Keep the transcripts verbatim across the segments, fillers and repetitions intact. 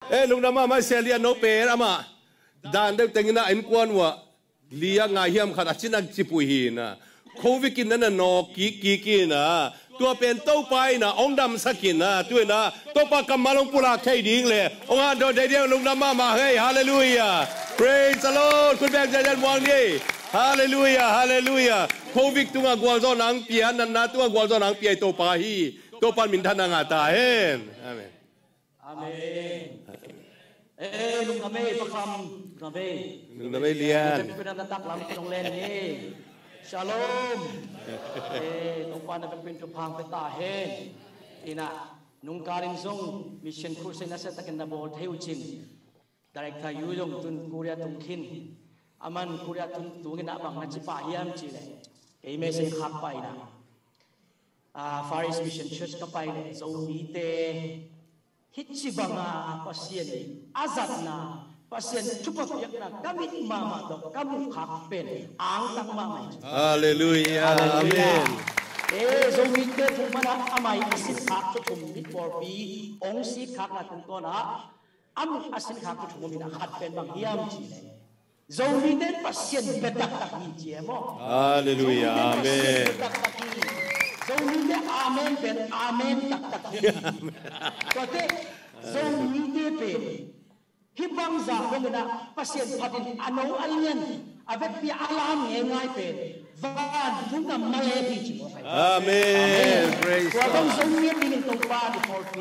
เอ้ลุงน้ำมาไม่เสียเลียนโนเปรอะมาด่านเด็กแต่งหน้าเอ็นกวนวะเลี้ยงง่ายเหี้ยมขนาดชินักจิปุยนะโควิดกินนั่นน่ะนอกีกีกินนะตัวเป็นเต้าไปนะองดำสักินนะด้วยนะตัวปากกำมาลงปุระแค่ดิ้งเลยองค์อาโดดเดียวลุงน้ำมามาเฮ้ยฮาเลลูยา praise the Lord คุณแบงค์จะยันวางนี่ฮาเลลูยาฮาเลลูยาโควิดตัวกวาดจอนังเปียนันนะตัวกวาดจอนังเปียตัวปาฮีตัวปันมินทันนางาตาเห็นอาเมนอาเมนเอ้ลุงทำไมประคำทำไมลุงทำไมเลียนเป็นนักตักหลังเป็นโรงเรียนนี่ชาโลมเอ้ลุงปานเป็นเป็นจุพังเป็นตาเห็นอีน่ะนุงการินซงมิชชั่นครูเซนัสตะกันดับโบเทวจินดีเรกทายูยงตุนคูเรียตุงขินอามันคูเรียตุนตุงินอาบังนัจิปะเฮียมจีเลยเอ้เมเซขับไปนะอ่าฟาริสมิชชั่นเชิร์ชก็ไปเลยโซมีเตฮิจิบังอาปัสเซียนอาซัดนาปัสเซียนชุบปยักนากัมิมามาดอกกัมุขักเป็นอ่างตังมาไม่ฮาเลลูยาอาเมนเอ้โซมิเตทุกมันอาไม่สิขักทุกคนมิดบอร์ปีองสิขักนาทุกตัวนะอามุอาสิขักทุกคนมิดขัดเป็นบางเฮียมจีเลยโซมิเตปัสเซียนเบ็ดตักตักยี่เจียมฮาเลลูยาอาเมนโซมีเดอาเมนเป็นอาเมนตักตักที่ก็เตโซมีเดเป็นฮิบังซาเป็นนะภาษาพัดินอโนอัลเลียนอาเวทีอาลามง่ายเป็นวันทุกนั้นมาเลพีจิโมอาเมน praise ก็ต้องโซมีดินตรงบ้านที่พอปี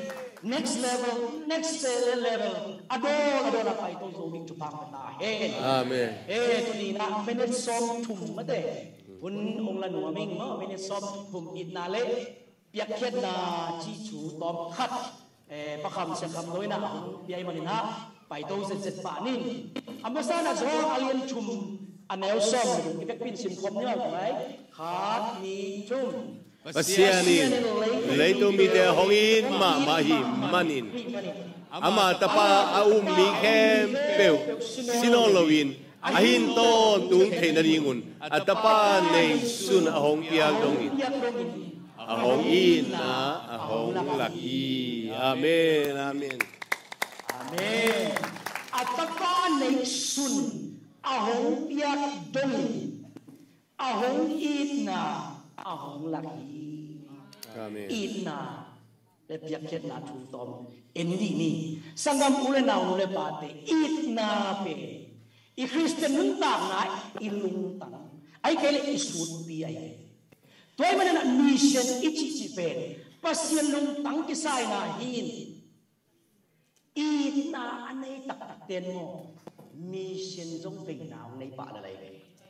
next level next level อโดอโดละไปต้องโซมีจุดพังตาเฮ้อาเมนเฮ้ตัวนี้นะเป็นซอมทุ่มมาเด้คุณองค์ละหนัวมิงเนาะไม่ได้ซ้อมผมอิดนาเล่เปียกเขียนนาจีจูตอมคัดเอ่อประคำเสียงคำน้อยนะเปียมันนะไปโตเสร็จเสร็จป่านี่อัมบาซานาจออาเลียนชุมอันแนวซ้อมที่เป็นปินสิมคมเนี่ยไหมขาดมีชุมปัสเซียนินเลยตัวมีแต่หงอินมามาหิมันินอามาตาปาอาอุมมีแค่เปลวซิโนโลวินahin to tung thei na ringun atapa nei sun ahong piak dongin ahong in na ahong laki amen amen amen atapa nei sun ahong piak dongin ahong in na ahong laki amen in na le piak ket na thu tom endi ni sangam ule na ule pate it na pe i Kristen nun tang na ilung tang ay kele isud pi ay toy man na mission ichi chi pe pasien lung tang kisay na hin i na anay tak tak ten mo mission jong ping naw nei pa la lai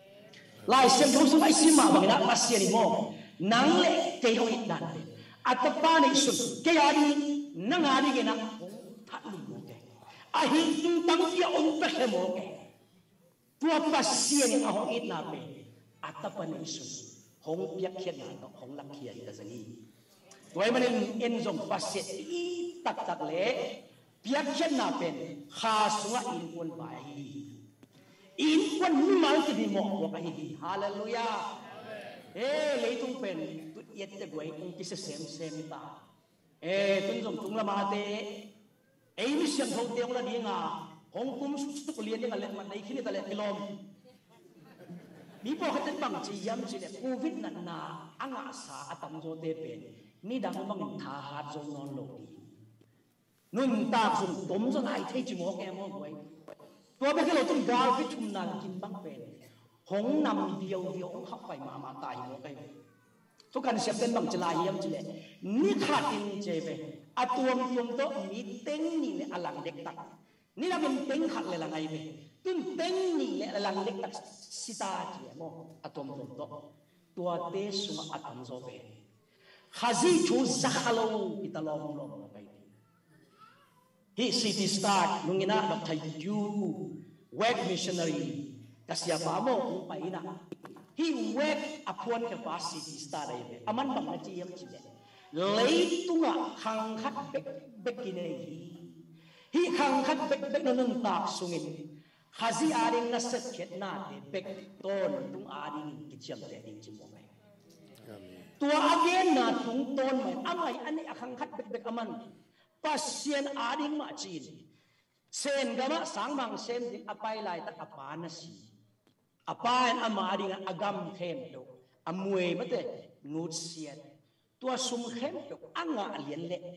lai sem thong sum ai sima bang na pasien mo nang le ke ho it dan at pa nei sun ke ari nang ari ke na tha lu mo ke a hin tung tang tia on ta ke mo keตัวปัสเซียนเอาของอินนาเปอัตปันอิสุหงเปียกเขียนหาของลักเขียนแต่สังนี้ตัวมันเอ็นจงปัสเซียนอีตักตักเละเปียกเขียนนาเป็นข้าสวะอินควนไปอินควนไม่มาจะดีหมอกว่าไปฮาเลลูยาเอ้เลยต้องเป็นตุเย็ดแต่ไว้องค์ที่เซมเซมตาเอ้ตุนจงตุงละมาเตเอ้มิเสียงทงเตียงละดีงาฮงกุมสุกเลียนนี่กันเลยมันในขี้นี่กันเลยกิโลมมีพวกเขาจะบังจียมจีเนี่ยโควิดนั่นนาอังอาสาอัตมโจเตเป็นนี่ดังบังทาหาจงนอนโลกีนุ่นตาสุนตมจนไอเทจิโมแกมองไว้ตัวเป็นแค่เราต้องดาวพิชุมนานกินบังเป็นหงนำเดียวเดียวเข้าไปมามาตายโมไปทุกการเสียเป็นบังจลายยมจีเนี่ยนี่ขาดอินเจไปอัตวมยมโตมีเต็งนี่เนี่ยอลังเด็กตักนี่เราเป็นเต็งขัดเลยละไงไปตึ้งเต็งนี่แหละหลังเล็กตักสิตาเจียมอะตอมตอมโตตัวเตสุมาอะตอมโซเปข้าซีชูซักโลอิตาลองลองไปฮีซิตี้สตาร์ลุงอินะบักไทยูเวกมิชชันนารีกษัตริย์ปาโมอุไปนะฮีเวกอภวนกับปาซิตี้สตาร์ได้อามันบังนะจียมจีเลยเลยตุงะขังขัดเบกเบกกินเองฮีขังขัดเบกเบกนั่นตากสุงินข้าซีอาดิงนัสเข็ดนาเดเบกต้นตุงอาดิงกิจยมเดดิงจิมโมไปตัวอาเกนนาตุงต้นไปอะไรอันนี้ขังขัดเบกเบกอามันปัสเซียนอาดิงมาจีน sen gama sang mang sem ding apai lai ta apa na si apan ama ding agam khem to amue mate ngut siat tua sum khem to anga lian le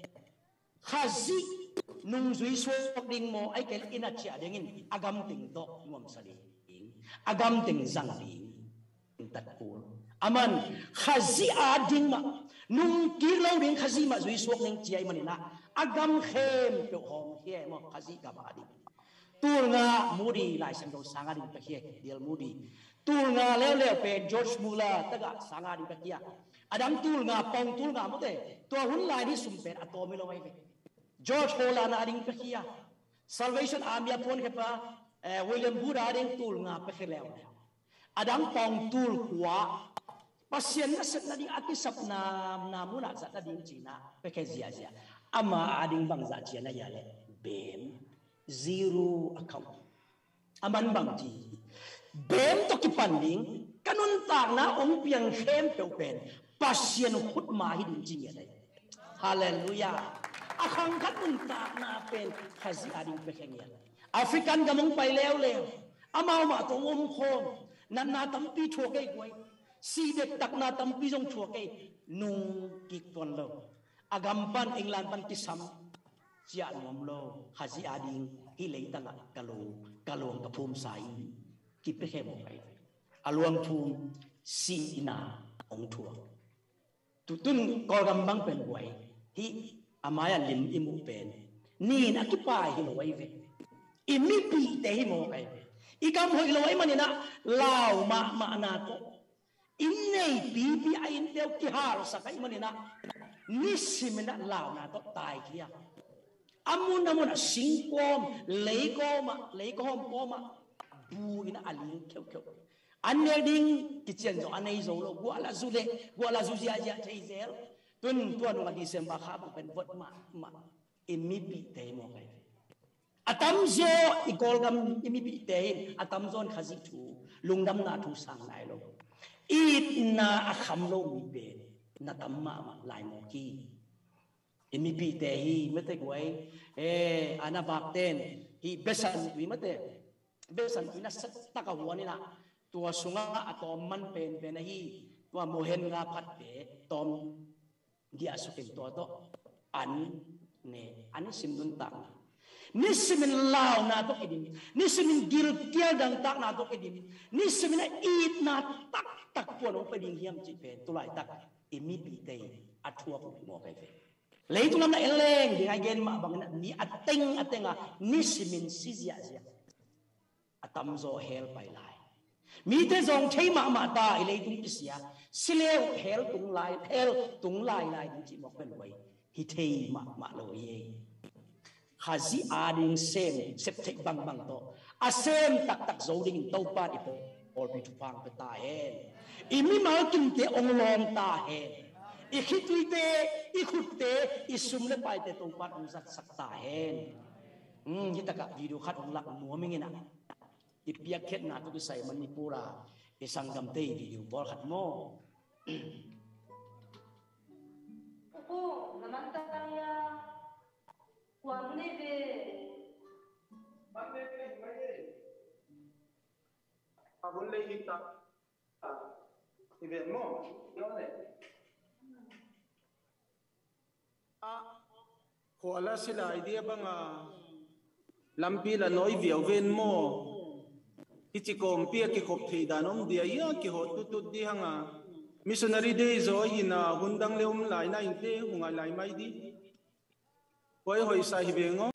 khazi nung zui so ding mo ai kel ina chia dingin agam ting to ngom sali agam ting zang ding tat pul aman khazi ading ma nung kirlo ding khazi ma zui so ning chia manina agam khem to hong he mo khazi ka ba ding tur nga mudi lai sang do sanga ding pa he dial mudi tur nga leo leo pe George Muller taga sanga ding pa kia adang tur nga pong tur nga mo te to hun lai ni sum pe atomi lo wai George Holland ading pa kia Salvation Army apon ke pa William Booth ading tur nga pa khelew adang pong tur kwa pasien na set na ding ati sap na na muna sa na ding China pe ke zia zia ama ading bang za chia na yale bem zero account aman bang ji bem to ki panding kanun tak na ong piang khem pe pen pasien khut ma hi ding jing ya hallelujah akhang kanun tak na pen khazi ading pe kheng ya African gamong pai lew lew amao ma to om khom nan na tam pi chho ke goi si dek tak na tam pi jong chho ke nung ki ton lo agam pan England pan kisam chia ngom lo haji ading hi lei tanga kalo kalong ka phum sai ki pe he mo kai aluang phum si ina ong thua tutun kol gam bang pen wai hi amaya lim imu pen ni na ki pai hi lo wai ve imi pi te hi mo kai ikam hoi lo wai manina lao ma ma na to innei pi pi ai in teu ki har sa kai manina nisimina lao na to tai kia amun amun singkom leikoma leikom koma bu ina aling keu keu anne ding kitchen jo anei zo lo gwa la zule gwa la zuzia ja theizel tun tuan wa December kha ba pen vot ma ma imi pi te mo kai atam zo ikol gam imi pi te atam zon khazi thu lungdam na thu sang lai lo it na akham lo mi be na tamma ma lai mo ki imi pi te hi mete gwai eh ana bak ten hi besan wi mate besan ina sat taka huani na tua sunga atom man pen pen hi tua mohen nga phat pe tom dia sukin to to an ne an simdun tak nisimin lao na to kidim nisimin gil kial dang tak na to kidim nisimin it na tak tak po no peding hiam chi pen tulai tak imi pi te athua ko mo kai fe lấy tu năm nay lên thì hai gen mà bằng ni ateng atenga ni simin sizia zia atam zo hel pai lai mi te zong thei ma ma ta lấy tung kisia sileo hel tung lai hel tung lai lai chi mok ben wai hi thei ma ma lo ye khazi ading sem sep thek bang bang to a sem tak tak zo ding to pa ipo all bi tu pang pe ta hen imi ma kim te ong lom ta hen ikhituite ikhutte isumle paite to pat ong zat sakta hen um kita ka video khat ong lak nuamingina ipiak khet na to sai manipura isangam te video bol khat mo ko naman taya kuamne be bande be mai abulle hita ibe mo yone ko ala sila idea banga lampi la noi viau ven mo ichikom pia ki khop thei danom dia ya ki hot tu tu di hanga missionary day zo hina hundang leum lai na inte hunga lai mai di hoi hoi sa hi bengo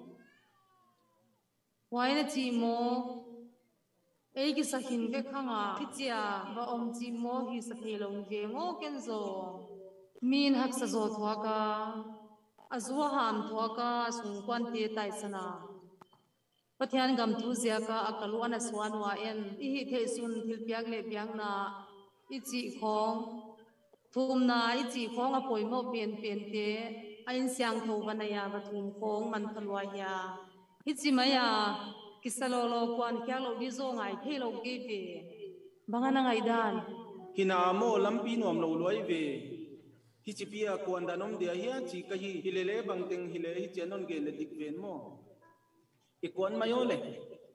wai na chi mo ei ki sa hin ve khanga khichia ba om chi mo hi sa thelong ve ngo ken zo min hak sa zo thwa ka azwa ham thwa ka sung kwan te tai sana pathian gam thu zia ka akalu ana swan wa en i hi the sun thil piak le piang na i chi khong thum na i chi khong a poi mo pen pen te ain siang tho banaya ba thum khong man khalwa ya hi chi maya kisalo lo kwan kya lo di zo ngai the lo ge be bangana ngai dan hina mo lampi nom lo loi ve hi chi pia kwan danom dia hi chi ka hi hilele bang teng hile hi chenon ge le dik ven mo ikuan mayo le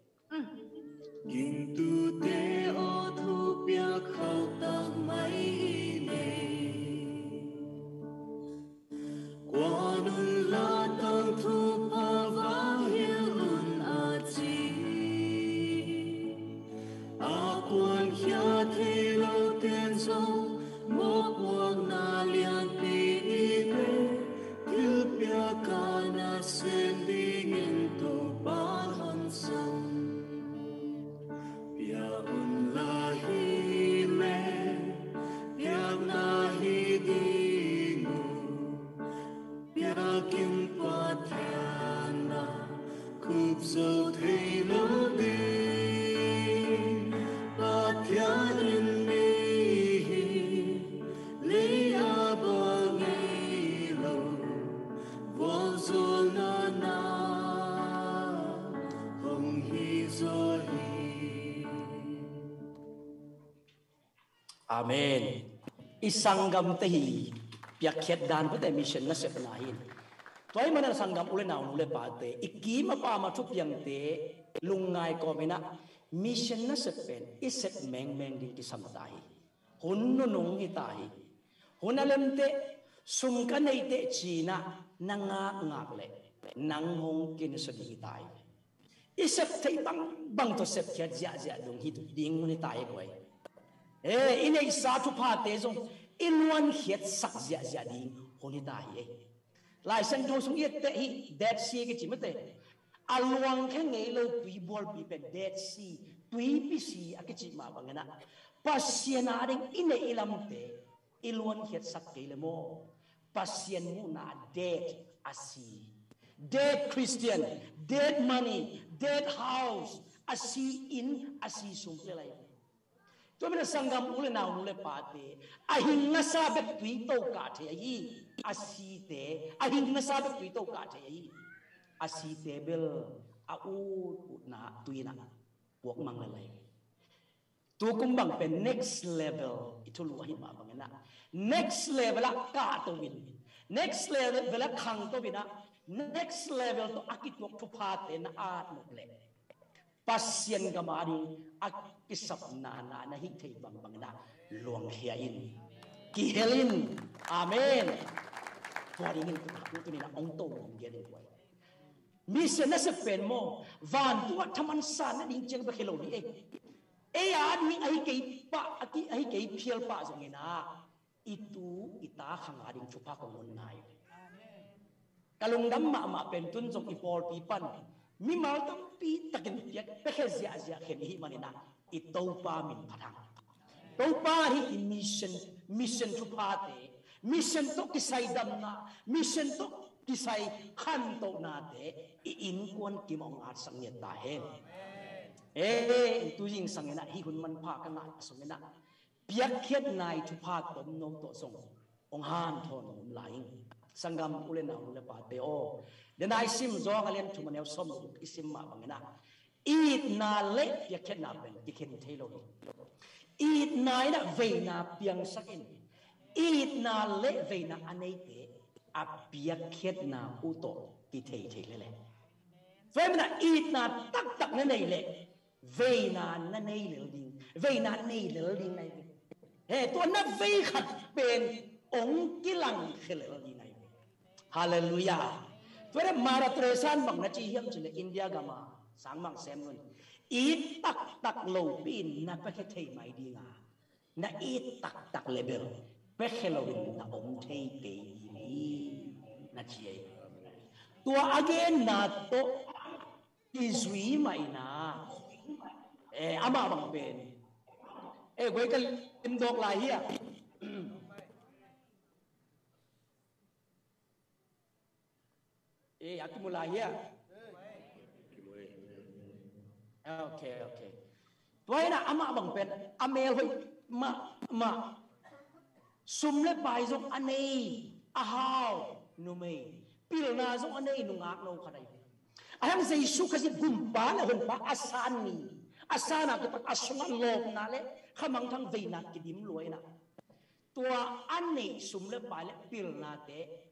kinh tu te o thu bia khâu tang mai ne qua nun la tang thu pa va hiu un a chi a quan khia thế lâu tiền sông một quang na lian pi pe thứ bia ca na sen đi nghìn tu ba hon sông bia un la hi me bia na hi đi ngủ bia kim pa thian na cúp dâu thấy lâu đi ba thian in mi lấy a ba ngày lâu vô zo na na hồng hi zo hi. Amen. Isanggam tehi piakyat dan pate mission na sepnahin. Toy mana sanggam ule naun ule pate ikima pa matup yang te lungai komena mission na sepen isep meng meng di kisamtai. Hunno nung hitahi. Hunalem te sumkanay te China nanga ngak le nang hong kinsadi hitai. Isep te bang bang to sep kya zia zia dung hitu ding ni tai koy. Eh ine isa tu pa te zong inwan hiet sak zia zia ding honi tai eh. Lai sen do sung yet te hi dead sea ke chimate. Alwang ke ngei lo pi bol pi pe dead sea tui pi si akichi ma bangena. Pasiena ding ine ilam te ilwan hiet sak ke le mo. Pasien mu na dead asi. Dead Christian, dead money, dead house, asi in asi sumple lai. Tuh mana sanggam ule na ule pate, ahin nasabe tuito kate ayi, asi te, ahin nasabe tuito kate ayi, asi te bel au na tuina, buak manglalai. Tuh kumbang pe next level itu luahin ma bangena, next level a katowin, next level a kang towina, next level to akit wak tu pate na at mukle. Pasien gamari akisap na na na hitay bang bang na luang hiyain kihelin amen tuwaringin ko nila ang tawang gilin ko mission na sa pen mo van tuwa taman sana ding jeng bakhilaw ni eh eh ani ay kay pa aki ay kay piel pa zongin na itu ita hangaring chupa kongon na kalungdam ma ma pentun zong ipol pipan mi mal tam pi takin piat pekhezia zia khen hi manina itau pa min padang tau pa hi mission mission to pate mission to kisai dam na mission to kisai khan to na te i in kon kimong at sangyet ta hen eh tu jing sangena hi hun man pa kana sangena piat khet nai to pa tom no to song ong han thon um laing sanggam ulen na ulen pate o dan ai sim zong alen tu manew som isim ma bangena it na le ya ken na ben diken thelo it na ina ve na piang sakin it na le ve na anei te a pia khet na uto ki thei thei le le ve na it na tak tak na nei le ve na na nei le ding ve na nei le ding nei he to na ve khat ben ong kilang khele ding nei hallelujah. Tuwara maratresan bang na chihiyam chile India gama sang mang semon it tak tak low pin na paketay mai di nga na it tak tak level pekhelowin na om tay pay ni na chiyay tuwa again na to izwi mai na eh ama bang pen eh gwe kal indok lahiya eh aku mulai ya okay okay tuai na ama bang pen amel hoi ma ma sumle pai zong anei ahaw numei pil na zong anei nungak no khadai ayam sei su kasi gumpa na hon pa asani asana ke asungan lok na le khamang thang veina kidim loi na tua anei sumle pai le pil na te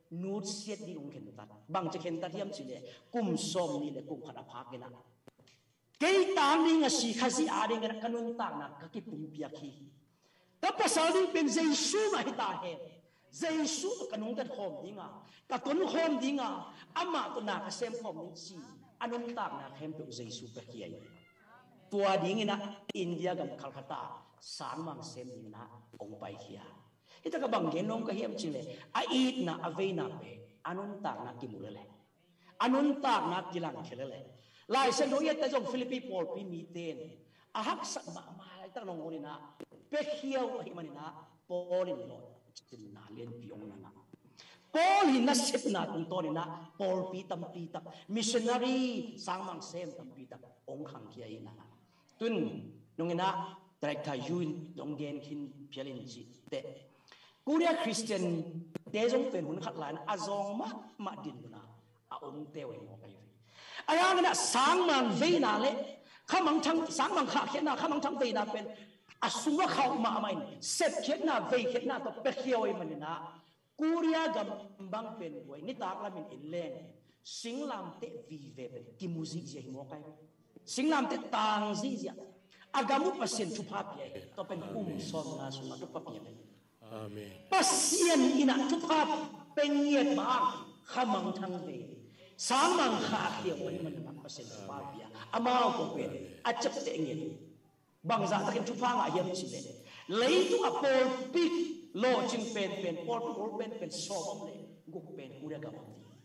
นูดเสียดีองเข็นตัดบางจะเข็นตัดเทียมสิเลยกุมสมนี่เลยกุมขัดพักกันนะเกยตามนี่งาสีข้าสีอาเดงกันกันุนตากนะก็กิปุ่มเปียกีแต่ภาษาดิเป็นเจสูมาให้ตาเห็นเจสูตัวกันุนตัดหอมดิ้งอ่ะกับต้นหอมดิ้งอ่ะอามาตัวนักเซมหอมดิ้งสีอนุนตากนะเห็นตัวเจสูเปียกีตัวดิ้งนะอินเดียกับคัลคัตตาสามมังเซมดิ้งนะองไปเฮียitu ka banggen nom ka hiam chile ait na aveina pe anun tak na kimulele anun tak na kilang khelele lai sen no yet ta jong philippi pol pi mi ten a hak sak ma ma ta nong ngoni na pe khiau hi mani na polin no chin na len piong na na polin na sip na tung to ni na pol pi tam pi tak missionary sangmang sem tam pi tak ong khang ki ai na tun nongena direct ka yun donggen kin pialin chi te Kuria Christian dejong pen hun khat lan azong ma ma din na a om tewe mo kai ayang na sang mang ve na le khamang thang sang mang kha khet na khamang thang ve na pen asuma khaw ma mai set khet na ve khet na to pe khioi man na Kuria gam bang pen boy ni tak la min in leng singlam te vi ve pen ki music je mo kai singlam te tang ji ja agamu pasen chu pha pi to pen um son na suma to pa pi Amen. Pasien ina tupa pengiet ma khamang thang ve samang kha khia oi man ma pasien pa bia amao ko pe achap te nget bangza takin tupa nga yam chile lei tu a pol pik lo ching pen pen pol pol pen pen so om le guk pen kuda gam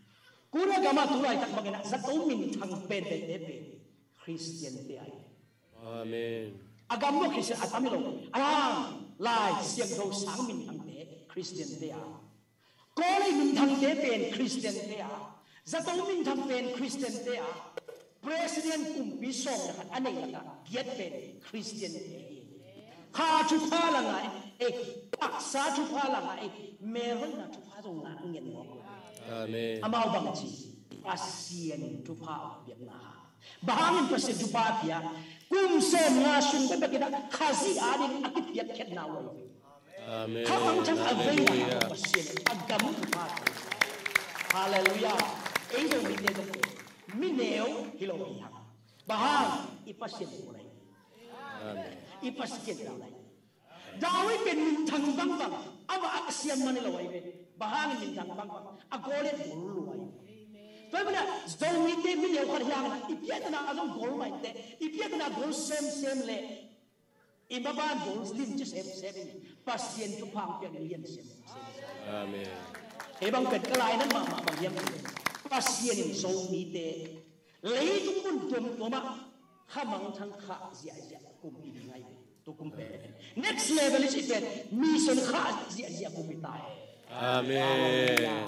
kuda gam tu lai tak bangena zato min thang pen pen te pe Christian te ai Amen. agam mo kisi atamilo ayang lai siam do sang min thang te Christian te a ko lai min thang te pen Christian te a zato min thang pen Christian te a president kum pi song na anei la giat pen Christian te kha chu pha la ngai e pak sa chu pha la ngai meron na chu pha dong na ngien mo Amen. amao bang chi pasien chu pha biak na bahangin pasien chu pha pia kum sem nga sun ba kita khazi adin akip yak khet na wa Amen. khamang chang avei Hallelujah. na pasien agam pha hallelujah engel mi de ko mi neo hilo hi bahang ipasien ko lai Amen. ipasien ko lai Dawi pen min thang bang bang aba aksiam man lo wai bahang min thang bang bang agole bulu wai Tapi mana zomi te min yo khar yang ipia na azong gol mai te ipia na gol sem sem le ibaba gol lim je sem sem pasien tu phang pian lien sem Amen. e bang pet kalai nan ma ma bang yam pasien in zomi te lei tu kun tum to ma khamang thang kha zia zia kum bi ngai tu kum pe next level is ipet mission kha zia zia kum bi tai Amen.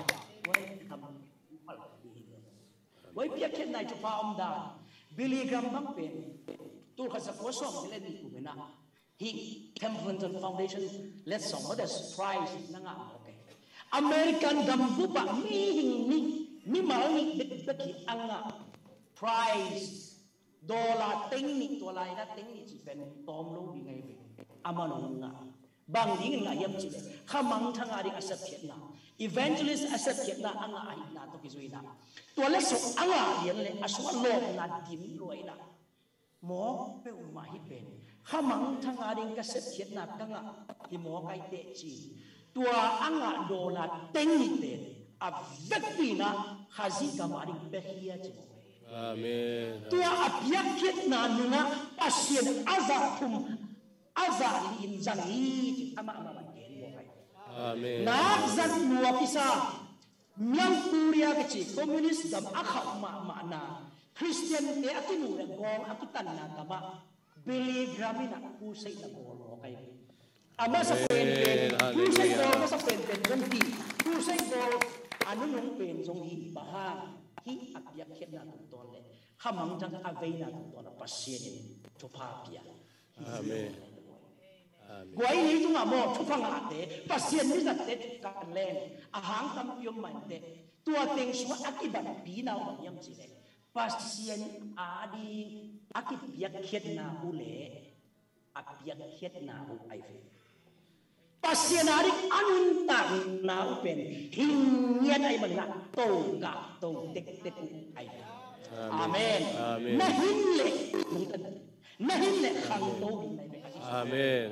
Wai pia khet nai chu pa om da Billy Graham bang pen tu kha sa ko som le ni ku na hi Templeton Foundation let's song what is prize na nga okay American gambu ba mi ni mi mal ni de de ki anga prize dollar ting ni to lai na ting ni chi pen tom lo bi ngai be amano nga bang ding nga yam chi khamang thanga ri asap khet na evangelist asap khet na anga ai na to ki zui naตัวเล็กสุดอะไรอย่างเลยอาศัยโลกนัดดินรวยนะหมอเปอุมาฮิเป็นข้ามังทางอาดิงกษัตริย์เขียนนักกังอ่ะที่หมอไก่เตจีตัวอังอ่ะโดนัดเต็งนิเตอเวกปีนะข้าซิกามาดิงเบฮียจี Amen. ตัวอับยักเขียนนันนะปัสเซียนอาซาทุมอาซาลินจังฮีจีอามาอามาบันเกนบอกไป Amen. นักจันนัวพิซาMiang Korea kecil komunis gam akak mak makna Christian te atinu le gong akitan na kama Billy Graham na kusay na gong okay ama sa pen pen kusay gong sa pen pen gong ti kusay gong ano nung pen zong hi bahang hi akyak khet na ton le khamang jang avei na ton na pasien chupa pia Amen. Guai ni tu ngamo chupang ate pasien ni zat te kan leng ahang tam piom man te tua teng suwa akibat binaw yang sile pasien adi akip yak khet na ule apiak khet na u ai fe pasien hari anun tak na pen hingyan ay manila to ka to tek tek ay amen nahinle nahinle khang to amen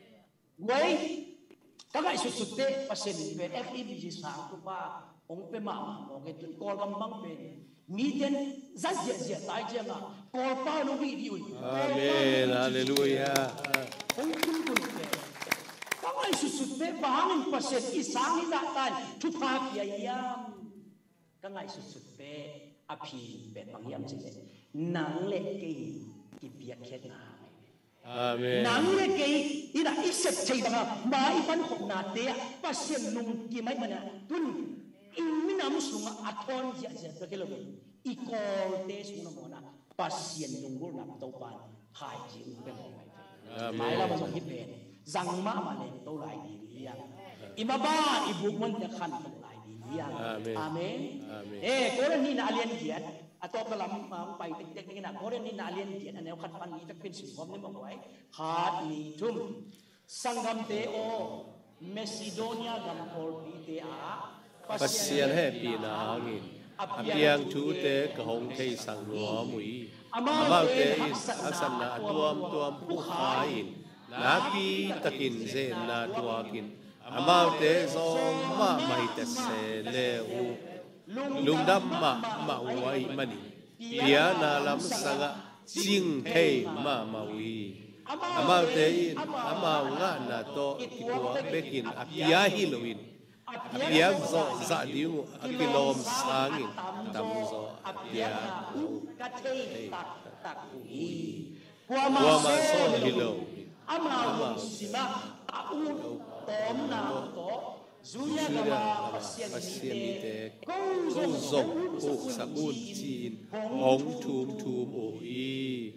wai kaga isusutte pasien pen F E B G sa ko pa ong pe ma mo ke kol gambang pen miden zazia zia tai je ma kol pa no bi di amen hallelujah ong kun kun pe kaga isusutte bahangin pasien isang idatan tupa yam kaga isusutte api pe pangyam je nang le ke ki pia khet na amen nang le ke ida iset chei da mai pan khop na te pasien nung ki mai mana tun imina musunga athon ja ja bekelo ikol te suna mona pasien nung gol na to pan hai ji pe mo mai la mo hi pe zang ma ma le to lai di ya imaba ibu mon te khan to lai di ya amen eh ko ni na alien kiat atau dalam pai tek tek na ko ni na alien kiat aneu khat pan ni tak pin sim kom ni mo wai khat ni tum sangam te o Macedonia gam kol pi te a pasien he pi na ngin apiang thu te ka hong thei sang lo mui amau te asan na tuam tuam pu khain na pi takin ze na tuakin amau te zong ma mai te se le u lungdam ma ma wai mani pia na lam sanga ching thei ma ma wi amau te in amau nga na to kitua bekin apia hiloin apia zo za diu apilom sangin tam zo apia ka thei tak tak ui wa ma so hilo amau sima au tom na to zuya gama pasien te kong zong pu sakun chin hong thum thum o i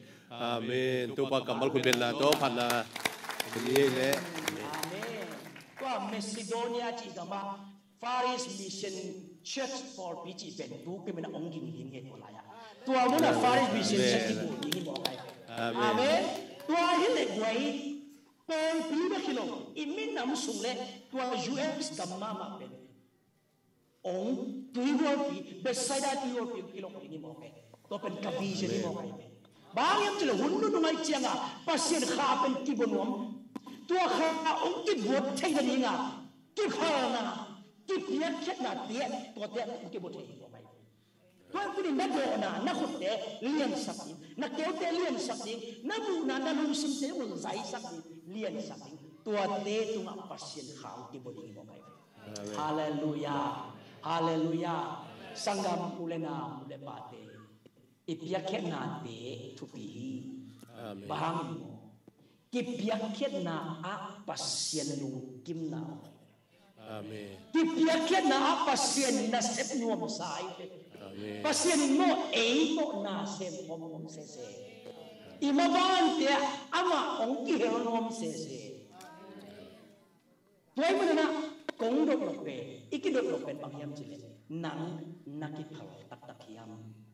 amen tu pa kamal kun ben na to phan na ni le amen ko Macedonia chi gama Faris Mission Church for P G ben tu ke mena ong ging ging he la ya tu amuna Faris Mission Church ki bu ni mo kai amen tu hi le gwai pen pi ba kilo imin nam sung le tu U S gamma ma ben ong tu wo pi beside tu wo pi kilo ni mo kai to pen ka vision ni mo kai bang yam chilo hunnu nu ngai chianga pasien kha pen ki bonom tu kha ong ki bot thai da ni nga ki kha na ki pia khet na tie to te ki bot thai mo kai to ku ni na do na na khut te lian sak ni na keu te lian sak ni na bu na na lu sim te mo zai sak ni lian sak ni to te tu nga pasien kha ki bot ni mo kai hallelujah hallelujah sangam ulena ule pate ipia khet na te thupi bahang ki pia khet na a pasien lu kim na amen ki pia khet na a pasien na sep nuam sai amen pasien no e to na sem om om se se imaban te ama ong ki hero nuam se se toy mo na kong dok lo pe ikidok lo pen pangyam chile nang nakiphal tak tak yam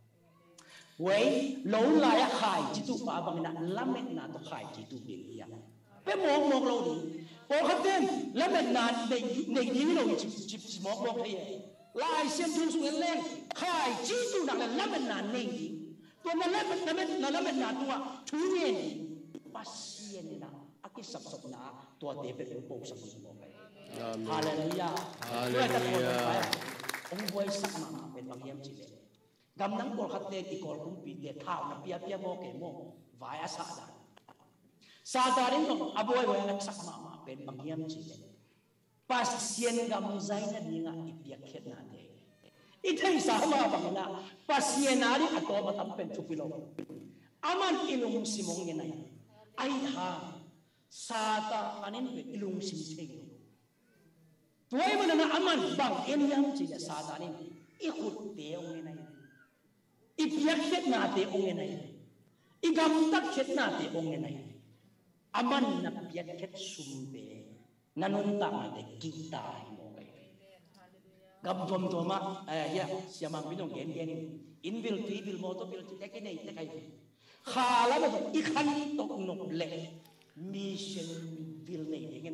Wei lâu lại khai chỉ tụ bà bằng nặng lắm mệt nà to khai chỉ tụ điện hiền. Bé mong mong lâu đi. Bố khắp tên lắm mệt nà để để đi lâu chỉ chỉ chỉ mong mong thế. Lại xem thương xuống lên khai chỉ tụ nặng là lắm mệt nà nên đi. Tôi mà lắm mệt lắm mệt nà lắm mệt nà tôi chú nhiên pasien nà aki sập sập nà tôi để bé bố sập sập mong vậy. Hallelujah. Hallelujah. Ông quay sắc mà bên bằng hiểm chỉ để gam nang kol khat te ki kol kum pi te thau na pia pia mo ke mo vai asa da sa da rin no aboy boy na sak ma ma pen bang yam chi le pasien gam zai na dinga ipia khet na de i thai sa ma bang na pasien na ri ato ma tam pen thupilo aman ilung simong ye nai ai ha sa ta anin pe ilung sim che tuai mana na aman bang en yam chi le sa da rin i khut te ong ye nai ipiak khet na te ong nai igam tak khet na te ong nai aman na piak khet sum be nanun ta ma te kita mo kai gam dom to ma ya siamang binong gen gen in bil tri bil mo to bil te ke nei te kai khala ba i khan tok nok le mission bil nei nge na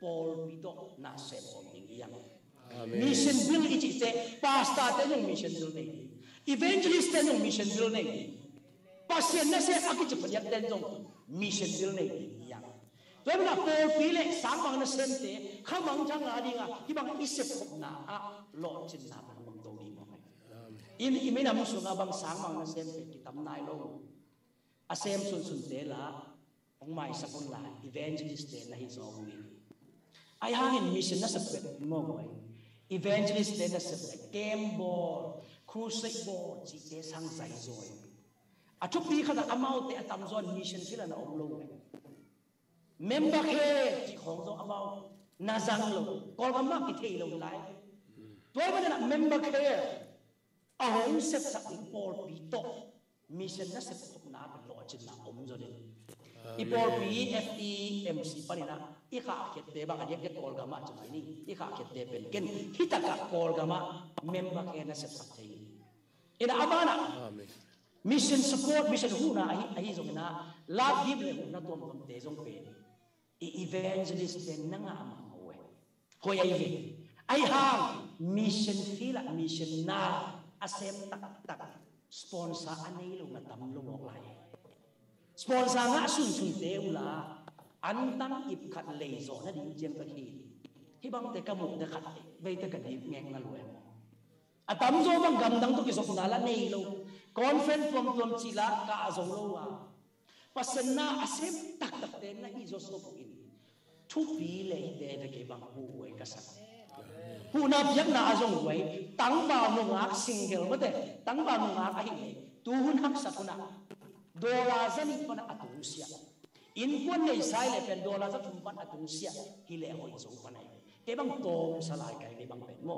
Paul Pito na sem om ning yang mission bill ichi te pastor te nong mission bill nei evangelist te nong mission bill nei pasien na se aki che pyak ten jong mission bill nei yang toy na Paul pile sang bang na sem te khamang chang a dinga ki bang isep khop na a lo chin na bang to ni mo in imena mo sunga bang sang bang na sem te kitam nai lo a sem sun sun te la ong mai sakon la evangelist te na hi zo wi ai hangin mission na sepet mo boy evangelist te na sepet game ball crusade ball chi te sang zai zoi a chu pi khada amau te atam zon mission thila na om lo member ke chi khong zo amau na zang lo kol ma ki thei lo lai toy ba na member ke a hong sep sak Paul Pito mission na sepet na ba lo chin na om zo de Ipol P F E M C panina ika ket te ba ka ket kol gama chu ni ika ket te pen ken hitaka kol gama member ke na sep sak thei ina amana amen mission support mission huna ai ai zo na la give le na tom tom te zong pe e evangelist te na nga ma we ko ya ye ai ha mission fila mission na asem tak tak sponsor anei lo na tam lo mo lai sponsor nga sun sun te ula antang ip khat le zo na ding jem ka hi hi bang te ka mu te khat ve te ka di ngeng na lo mo atam zo bang gam dang to ki so na la nei lo conference from from chila ka zo lo wa pasenna asem tak tak te na i zo so in thu pi le te de ke bang hu we ka sa hu na pyak na azong we tang ba no nga single ma te tang ba no nga ka hi tu hun hak sa kuna dola zani pana atusia in pon nei sai le pen dola za thum pan atusia hi le hoi zo panai ke bang tom salai kai le bang pen mo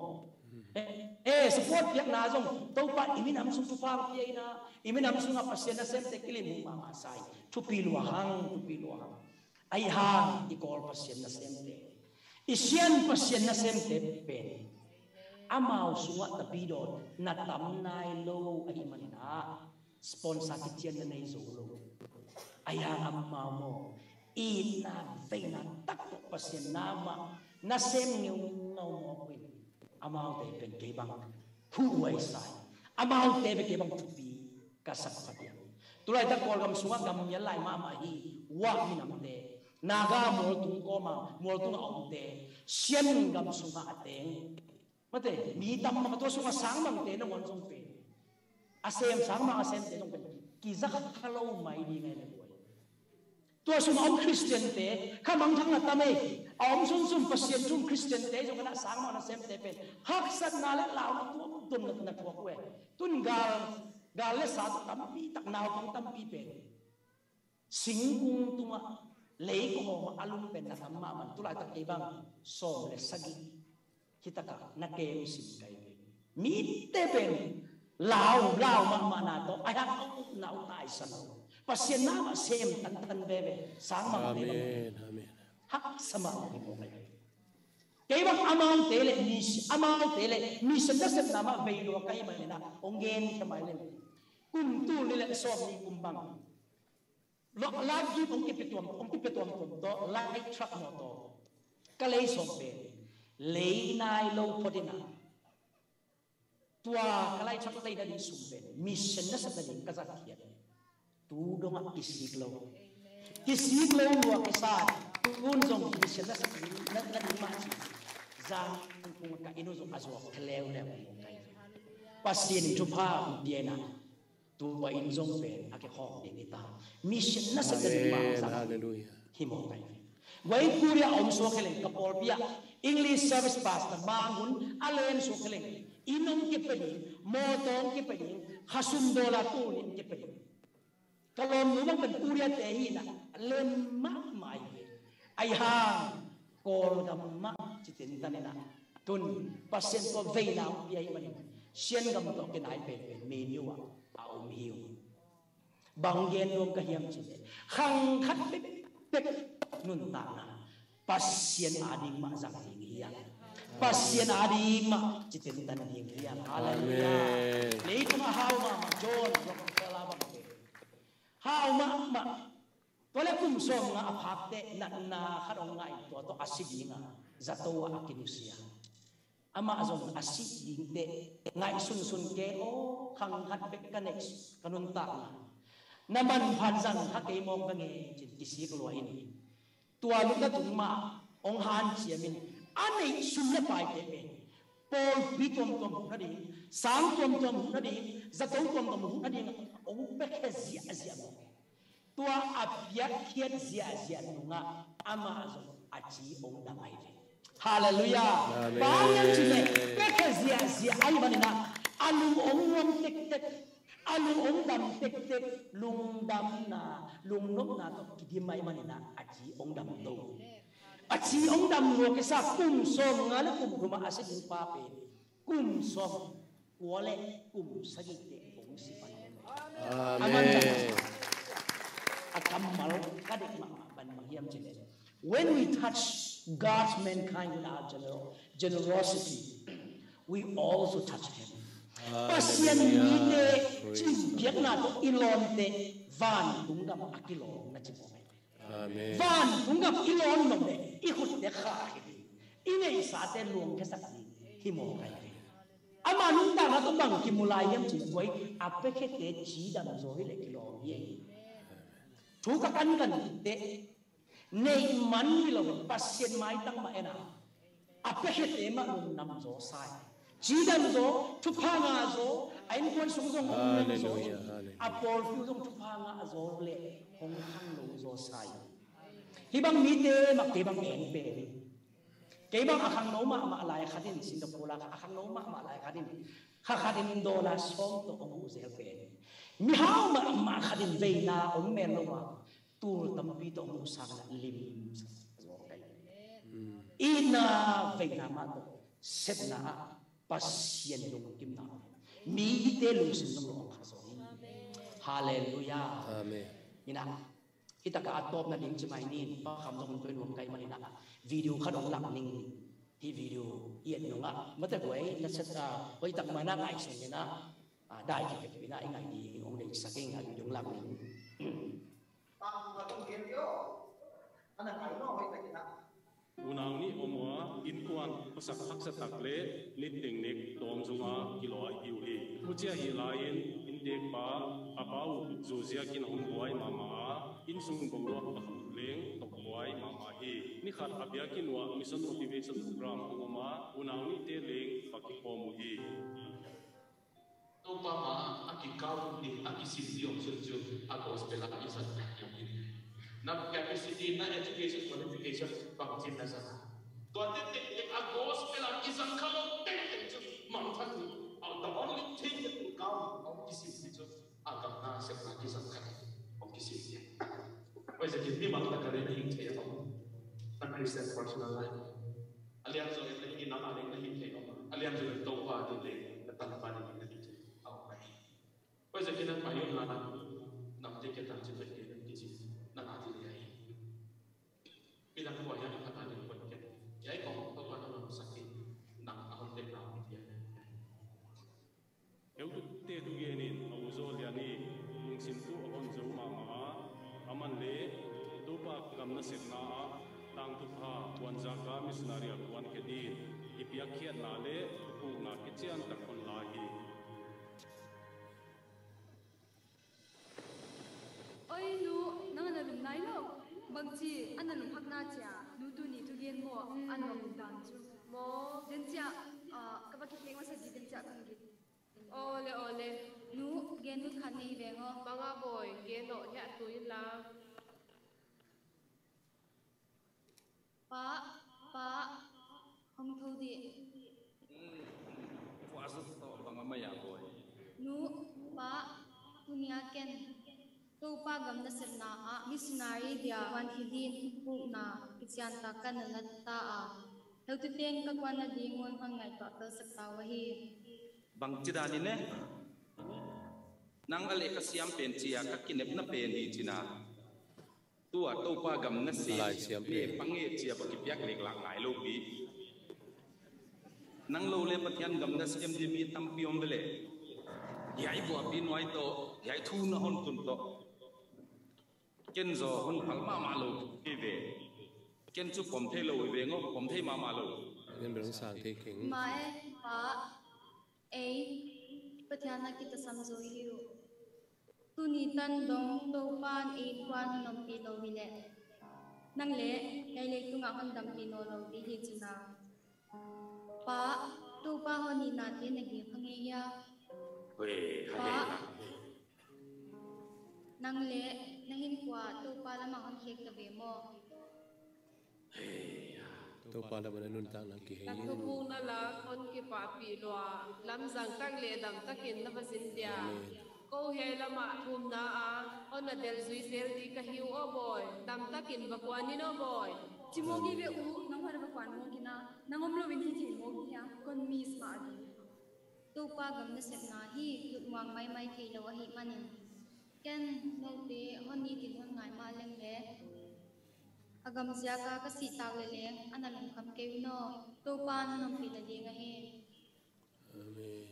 eh support yak na jong to pa imin am sum tu pa pi na imin am sum pasien na sem te kilim ma ma sai thu pi lu hang thu pi lu hang ai ha i kol pasien na sem te isian pasien na sem te pen amau suwa ta pi do na tam nai lo ai manina sponsor ki chen na nei zo lo ai ha am ma mo i na ve na tak to pasien na ma na sem nyu no mo kwin amau te pen ke bang hu wai sai amau te be ke bang thu pi ka sak phatia tulai ta kol gam suwa gam ya lai ma ma hi wa mi nam te naga mol tung ko ma mol tung om te sian gam suwa ateng mate mi tam ma to suwa sang mang te na mon song pe asem sang ma asem te song pe ki zak khalo mai di ngai le tua sum om Christian te khamang thang na tame om sum sum pasien sum Christian te jo kana sang ma na sem te pen hak sat na le law na tu tun na na tu ko tun gal gal le sa tam pi tak naw tang tam pi pen sing kung tuma le ko mo alum pen na tam ma man tu la tak ke bang som le sagi kitaka na ke sim kai mi te pen law law ma ma na to ai ha na utai san pasien na ma sem tan tan bebe sang ma amen amen hak sama ko kai ke bang amang tele ni amang tele ni sen da set na ma ve lo kai ma na ongen ka mai le kum tu ni le so ni kum bang lo la gi ong ki petuam ong ki petuam to la ai truck mo to ka le so pe le nai lo podina tua ka lai truck le da ni sum pe mission na sa da ni ka za ki tu dong ak kisik lo kisik lo lo ka sa kun jong mission na sa na na ni ma zang kung ka ino zo azo kleu le kai pasien tu pa diena tu wa in jong pe ake khok ding ita mission na sa ni ma hallelujah himo kai wai kuria om so kheleng ka por pia English service pastor bangun alen so kheleng inom ke pedi motong ke pedi khasum dola tu nin ke pedi kalom nu bang ben kuria te hi na len ma mai ai ha kol gam ma chitin tanina tun pasien ko veina pi ai mani sien gam to ke nai pe me niu a om hiu bang gen nom ka hiam chi khang khat pe pe nun ta na pasien ading ma zang hi ya pasien ading ma chitin tan hi ya hallelujah le ko ma haw ma john ko la ba haw ma ma wala kum som nga aphak te na na kharong ngai to to asigi nga zato akinusia ama azon asig ding te ngai sun sun ke o khang hat bek kanex kanun ta na naman phanjang ha ke mong ka nge chin kisik lo in tua lu na tung ma ong han chiamin anei sun na pai te pe pol bitom tom na di sang tom tom na di zato tom tom na di ong bek zia zia tua apiak kiat zia zia nunga ama azon achi ong damai le haleluya banyak cile bek zia zia ai banina alung ong ong tek tek alung ong dam tek tek lung dam na lung nok na to kidimai manina achi ong dam to achi ong dam lo kesa kum som ngala kum kuma asik pa pe kum som wale kum sagite ong sipan amen akamal kadik ma ban mahiam cile when we touch God's mankind with our gener generosity we also touch him pasien mite chin biak na to ilon te van tungam akilo na chipo amen van tungam ilon no de ikut de kha ine sa te luong ke sakni himo kai ama nung ta na to bang kimulai yam chin koi ape ke te chi dam zo hi le kilo ye thu ka kan kan te nei man ni lo pasien mai tang ma ena ape ke te ma nung nam zo sai Jidam zo, tupanga zo, ain kuan sung sung hong zo, apol fiu sung tupanga zo le, hong hang lo zo sai. Hibang mite mak kibang eng pe, kibang akang no ma ma alay kadin Singapore ka akang no ma ma alay kadin, kakadin dola song to hong uzel pe. Mihaw ma ma kadin vei na om melo ma, tur tampi to hong usang lim zo kay. Ina vei na ma to, set na. Pasien dong kim na mi te lu sin dong khaso haleluya amen ina kita ka atop na ding chimai ni pa kham dong tuen hom kai manina video khadong lak ning hi video ien no nga mate koi na set a koi tak mana ngai sen na dai ki ke na ngai ni ong dei saking ngai dong lak ning pa ma tong ken yo ana kai no hoi tak na unang ni omwa inkuan pasak haksa takle liting nek tom zunga kiloi iuli puchia hi lain indek pa apau zuzia kin homwai mama insung bongwa leng tokwai mama hi ni khat abia kinwa mission motivation program ngoma unang ni te leng pakipomu hi to pama akikau ni akisidiom sunju agos pela isan na capacity na education qualification pangchin na sana to ate te agos pela isang kalo te te mang than the only thing that will count of kisisi jo agam na se na isang kalo of kisisi why is it ni mang ta kare ni the of na Christian personal life alian so ite ni na aling na hin the alian so to pa de le na tan pa ni na hin au mai why is it na payon na nam te ke tan se pe bilang kuat yang kata dia buat kan, jadi kau kau ada orang sakit, nak ahon dek nak dia. Eu tu te tu gini, aku zol yani, mungkin tu ahon jauh mama, aman le, tu pak kam nasib na, tang tu ha, kuan zaka misnaria kuan kedin, ipiak kiat na le, tu na kecian tak kon lagi. Oi lu, nang ada lum nai lo. Bangci, anda lum hak na cia, lu tu ni tu gen mo, anda lum dan cu. Mo, den cia, kapag kita masa di den cia kan gitu. Ole ole, nu gen nu kan ni bengo. Banga boy, gen no ya tu la. Pa, pa, hom thau di. Puasa tu banga maya boy. Nu, pa, punya ken. Tu pagam na serna a missionary dia wan hidin pu na kian ta kan na ta a heu tu teng ka kwan na dingon hangai to ta sakta wahi bang chidani ne nang ale ka siam pen chia ka kinep na pen ni china tu a to pagam na si le pange chia ba ki pyak lek lak ngai lo bi nang lo le pathian gam na siam di mi tam piom bele yai bo bi noi to yai thu na hon tun to kiến zo hun phal ma ma lo ki ve kiến chu pom the lo ve ngo pom the ma ma lo nên berong sang thế kính mai pa ấy pathiana kita samjoi hiu tu ni tan dong to pan e kwan nom pi lo bile nang le ngai le tu nga han dam pi no lo ti hi china pa tu pa ho ni na ti na hi phange ya we pa nang le na hin kwa tu pa la ma han khek ta be mo tôi qua là bên nun tang năng kỳ tak hình tu pu na la kon ki pa pi loa lam jang tak le dam takin na basin dia ko he lama thum na a on na del zui sel di ka hiu o boy dam takin bakwan ni no boy chimogi be u nang har bakwan mo kina nangom lo win hi thi mo kya kon mi sma di tu pa gam na sep na hi tut wang mai mai thei lo hi manin ken no te hon ni tin hon ngai ma leng le agam zia ka ka si taw le leng analung kham ke no to pan nom pi la de nga he amen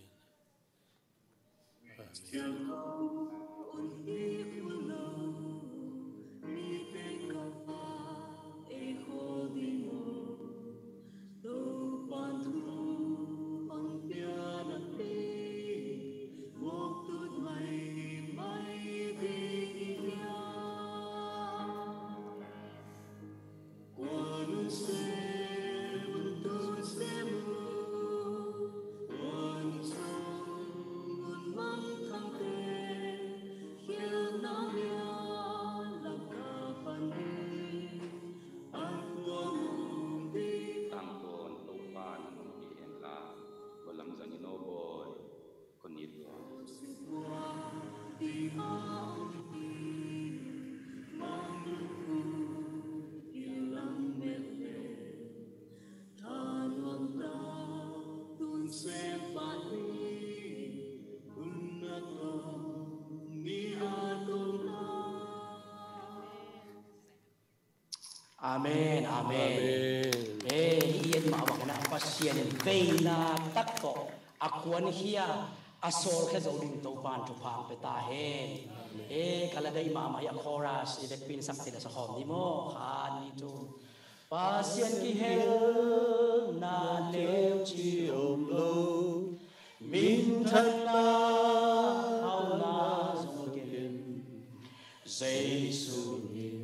Amen, amen. Eh, iyan maawak na pasyan veina takto akuan hiya asol ke zoding to pan to pan petahen. Eh, kaladay mama ya chorus ibek pin sakti sa hom ni mo han ni tu. Pasyan ki hel na leo chi om lo min than na au na zongken Jesus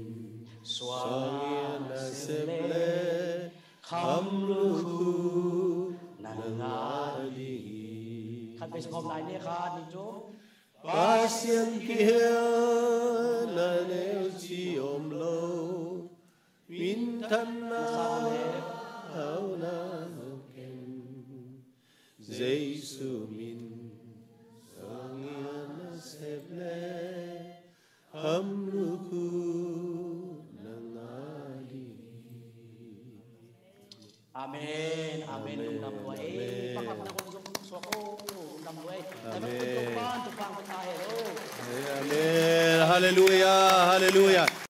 Swang seble khamlu nangali khan pe som lai ne kha ni jo pasien kia na neo chi om lo min than na au na ken Jesu min swang seble khamlu Amen, amen. Nam buai, pakam na kung suako, nam buai. Amen. Amen. Hallelujah, hallelujah.